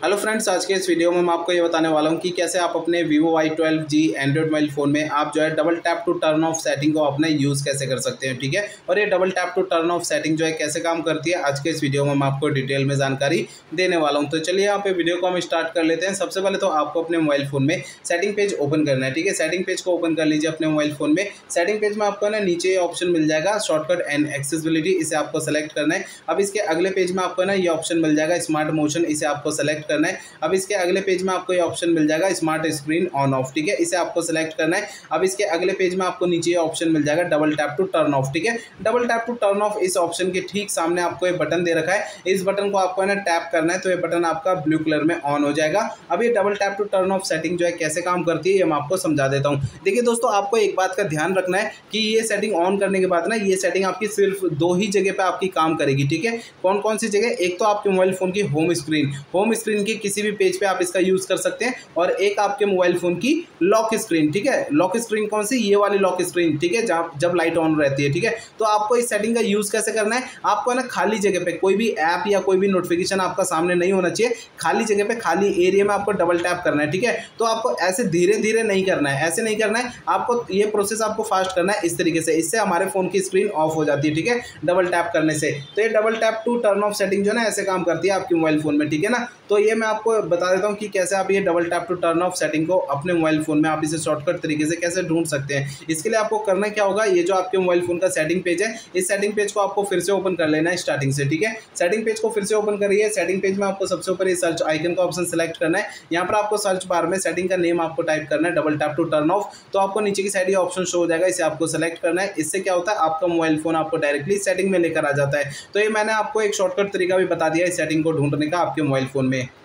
Hello friends, आज के इस वीडियो में मैं आपको ये बताने वाला हूँ कि कैसे आप अपने Vivo Y12G Android mobile phone में आप जो है double tap to turn off setting को अपने यूज़ कैसे कर सकते हैं। ठीक है, और ये double tap to turn off setting जो है कैसे काम करती है, आज के इस वीडियो में मैं आपको डिटेल में जानकारी देने वाला हूँ। तो चलिए यहाँ पे वीडियो को हम स्टार्ट कर लेते हैं। सबसे पहले तो आपको अपने मोबाइल फ़ोन में सेटिंग पेज ओपन करना है। ठीक है, सेटिंग पेज को ओपन कर लीजिए अपने मोबाइल फ़ोन में। सेटिंग पेज में आपको ना नीचे ऑप्शन मिल जाएगा शॉर्टकट एंड एक्सेसिबिलिटी, इसे आपको सेलेक्ट करना है। अब इसके अगले पेज में आपको ना ये ऑप्शन मिल जाएगा स्मार्ट मोशन, इसे आपको सेलेक्ट करना है। अब इसके अगले पेज में आपको ये ऑप्शन मिल जाएगा स्मार्ट स्क्रीन ऑन ऑफ। ठीक है, इसे आपको सेलेक्ट करना है। अब इसके अगले पेज में आपको नीचे ये ऑप्शन मिल जाएगा double tap to turn off. ठीक है, double tap to turn off इस ऑप्शन के ठीक सामने आपको ये बटन दे रखा है, इस बटन को आपको ना टैप करना है तो ये बटन आपका ब्लू कलर में ऑन हो जाएगा। अब ये double tap to turn off setting जो है कैसे काम करती है ये मैं आपको समझा देता हूँ। देखिए दोस्तों, आपको एक बात का ध्यान रखना है कि ये सेटिंग ऑन करने के बाद ना ये सेटिंग आपकी सिर्फ दो ही जगह पे आपकी काम करेगी। ठीक है, कौन कौन सी जगह? एक तो आपके मोबाइल फोन की होम स्क्रीन की किसी भी पेज पे आप इसका यूज कर सकते हैं, और एक आपके मोबाइल फोन की लॉक स्क्रीन। ठीक है, लॉक स्क्रीन कौन सी? ये वाली लॉक स्क्रीन। ठीक है, जब लाइट ऑन रहती है। ठीक है, तो आपको इस सेटिंग का यूज कैसे करना है? आपको ना खाली जगह पे कोई भी ऐप या कोई भी नोटिफिकेशन आपका सामने नहीं होना चाहिए। खाली जगह पे खाली एरिया में आपको डबल टैप करना है। ठीक है, तो आपको ऐसे धीरे धीरे नहीं करना है, ऐसे नहीं करना है आपको, ये प्रोसेस आपको फास्ट करना है इस तरीके से। इससे हमारे फोन की स्क्रीन ऑफ हो जाती है। ठीक है, डबल टैप करने से। तो ये double tap to turn off setting जो है ना ऐसे काम करती है आपके मोबाइल फोन में। ठीक है ना, तो ये मैं आपको बता देता हूँ कि कैसे आप ये double tap to turn off setting को अपने मोबाइल फोन में आप इसे शॉर्टकट तरीके से कैसे ढूंढ सकते हैं। इसके लिए आपको करना क्या होगा, ये जो आपके मोबाइल फोन का सेटिंग पेज है, इस सेटिंग पेज को आपको फिर से ओपन कर लेना है स्टार्टिंग से। ठीक है, सेटिंग पेज को फिर से ओपन करिए। सेटिंग पेज में आपको सबसे ऊपर ये सर्च आइकन का ऑप्शन सेलेक्ट करना है। यहाँ पर आपको सर्च बार में सेटिंग का नेम आपको टाइप करना है double tap to turn off, तो आपको नीचे की साइड ये ऑप्शन शो हो जाएगा, इसे आपको सेलेक्ट करना है। इससे क्या होता है, आपका मोबाइल फोन आपको डायरेक्टली सेटिंग में लेकर आ जाता है। तो ये मैंने आपको एक शॉर्टकट तरीका भी बता दिया इस सेटिंग को ढूंढने का आपके मोबाइल फोन में।